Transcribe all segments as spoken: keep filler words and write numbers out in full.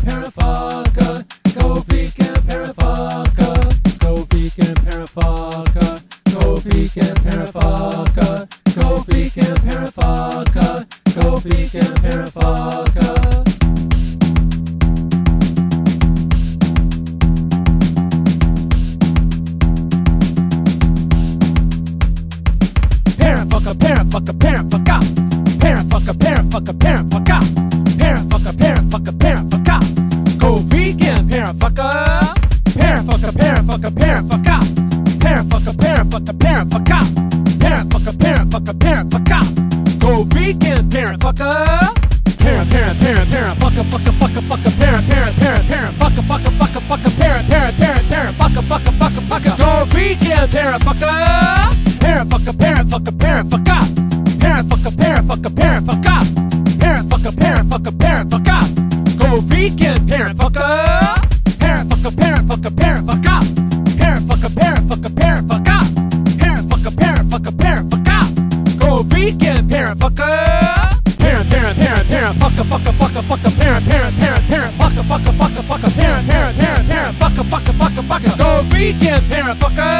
parent fucker. Go vegan, parent fucker. Go vegan, parent fucker. Go vegan, parent fucker. Go vegan, parent fucker. Go vegan, parent fucker. Parent fucker, parent fucker, parent fucker. Parent fucker, parent fucker, parent fucker. Parent fucker, parent fucker, parent fucker. Go vegan, parent fucker. Parent fucker, parent fucker, parent fucker. Parent fucker, parent fucker, parent fucker. Parent fucker, parent fucker, parent fucker. Go vegan, parent fucker. Parent, parent, parent, parent, fucker, fucker, fucker, fucker, parent, parent, parent, parent, fucker, fucker, fucker, fucker, parent, parent, parent, parent, fucker, fucker, fucker, fucker. Go vegan, parent fucker. Parent fucker, parent fucker, parent fucker. Parent fucker, parent fucker, parent fucker. Parent fucker, parent fucker, parent fucker. Go vegan, parent fucker. Parent fucker, parent fucker, parent fucker. Parent fucker, parent fucker, parent fucker. Parent fucker, parent fucker, parent fucker. Go vegan, parent fucker. Parent, parent, parent, parent, fucker, fucker, fucker, fucker, parent, parent, parent, parent, fucker, fucker, fucker, fucker, parent, parent, parent, parent, fucker, fucker, fucker, fucker. Go vegan, parent fucker.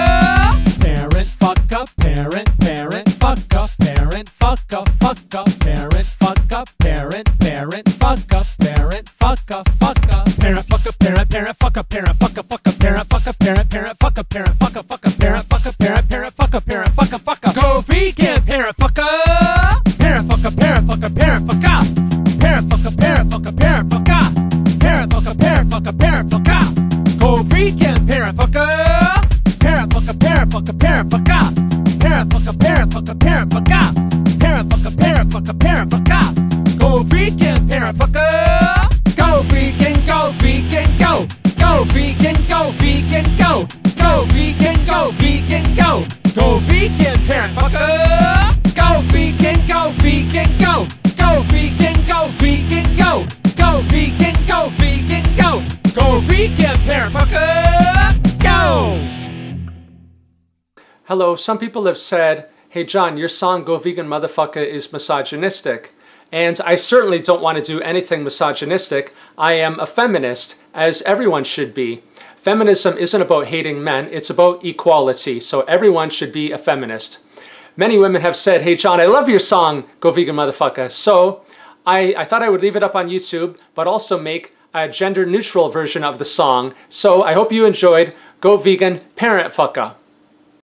Parent fucker, parent, parent, fucker, parent fucker, fucker, parent fucker, parent, parent, fucker, parent fucker, fucker, parent fucker, parent, parent, fucker, parent fucker, fucker, parent fucker, parent, parent, fucker, parent fucker, fucker, parent fucker, parent, parent, fucker, parent fucker, fucker. Go vegan, parent fucker. Parent fucker, parent fucker, parent fucker. Parent fucker, parent fucker, parent fucker. Parent fucker, parent fucker, parent fucker. Go vegan, parent fucker. Parent fucker, parent fucker, parent fucker. Parent fucker, parent fucker, parent fucker. Parent fucker, parent fucker, parent fucker. Go vegan, parent fucker. Go vegan, go vegan, go. Go vegan, go vegan, go. Go vegan, go vegan, go. Go vegan, parent fucker. Go vegan, go vegan, go. Go vegan, go vegan, go. Go vegan, go vegan, go. Go vegan, parent fucker. Go! Hello, some people have said, hey John, your song Go Vegan Motherfucker is misogynistic. And I certainly don't want to do anything misogynistic. I am a feminist, as everyone should be. Feminism isn't about hating men, it's about equality, so everyone should be a feminist. Many women have said, hey John, I love your song Go Vegan Motherfucker. So I, I thought I would leave it up on YouTube, but also make a gender neutral version of the song. So I hope you enjoyed Go Vegan Parent Fucker.